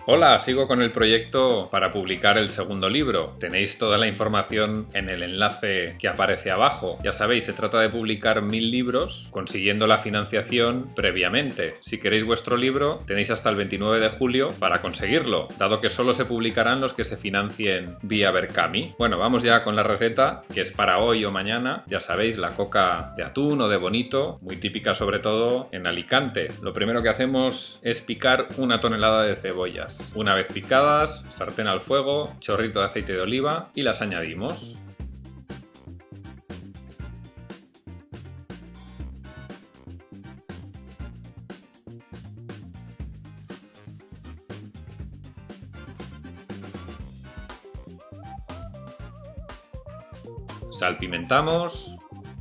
Hola, sigo con el proyecto para publicar el segundo libro. Tenéis toda la información en el enlace que aparece abajo. Ya sabéis, se trata de publicar 1000 libros consiguiendo la financiación previamente. Si queréis vuestro libro, tenéis hasta el 29 de julio para conseguirlo, dado que solo se publicarán los que se financien vía Berkami. Bueno, vamos ya con la receta, que es para hoy o mañana. Ya sabéis, la coca de atún o de bonito, muy típica sobre todo en Alicante. Lo primero que hacemos es picar 1 tonelada de cebollas. Una vez picadas, sartén al fuego, chorrito de aceite de oliva y las añadimos. Salpimentamos.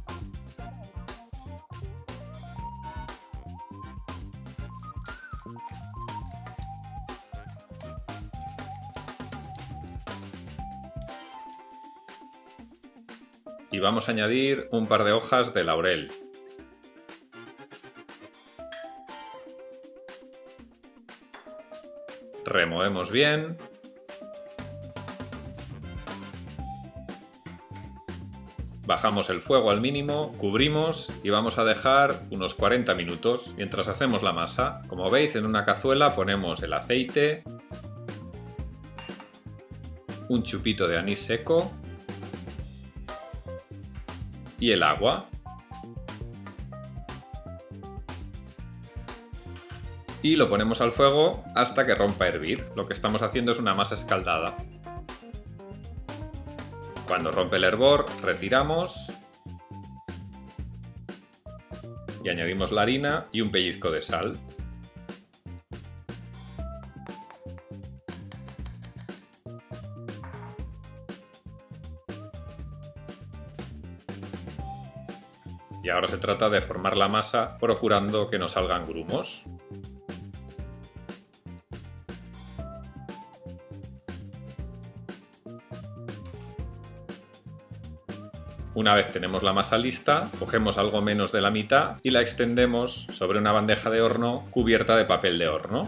Y vamos a añadir un par de hojas de laurel. Removemos bien. Bajamos el fuego al mínimo, cubrimos y vamos a dejar unos 40 minutos mientras hacemos la masa. Como veis, en una cazuela ponemos el aceite, un chupito de anís seco y el agua. Y lo ponemos al fuego hasta que rompa a hervir. Lo que estamos haciendo es una masa escaldada. Cuando rompe el hervor, retiramos y añadimos la harina y un pellizco de sal. Y ahora se trata de formar la masa procurando que no salgan grumos. Una vez tenemos la masa lista, cogemos algo menos de la mitad y la extendemos sobre una bandeja de horno cubierta de papel de horno.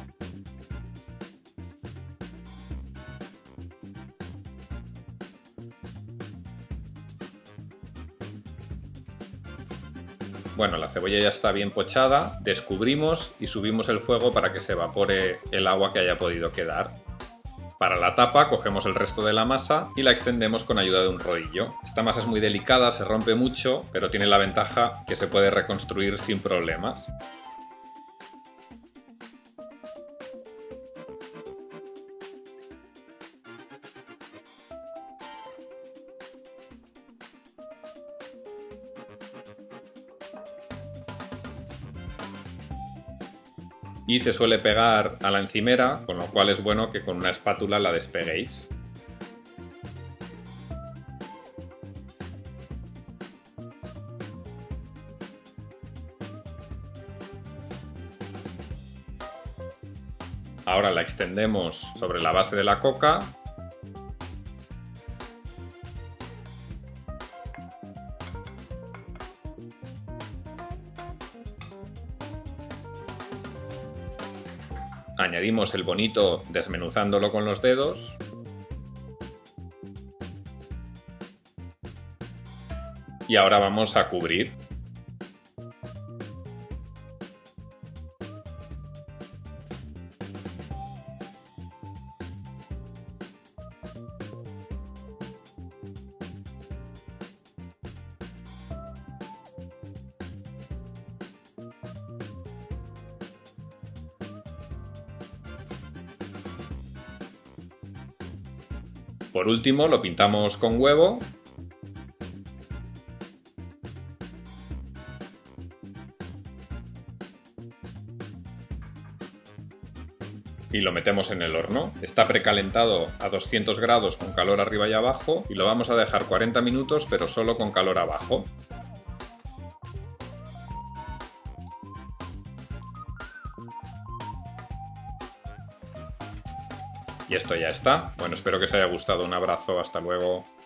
Bueno, la cebolla ya está bien pochada, descubrimos y subimos el fuego para que se evapore el agua que haya podido quedar. Para la tapa cogemos el resto de la masa y la extendemos con ayuda de un rodillo. Esta masa es muy delicada, se rompe mucho, pero tiene la ventaja que se puede reconstruir sin problemas. Y se suele pegar a la encimera, con lo cual es bueno que con una espátula la despeguéis. Ahora la extendemos sobre la base de la coca. Añadimos el bonito desmenuzándolo con los dedos. Y ahora vamos a cubrir. Por último, lo pintamos con huevo. Y lo metemos en el horno. Está precalentado a 200 grados con calor arriba y abajo y lo vamos a dejar 40 minutos, pero solo con calor abajo. Y esto ya está. Bueno, espero que os haya gustado. Un abrazo, hasta luego.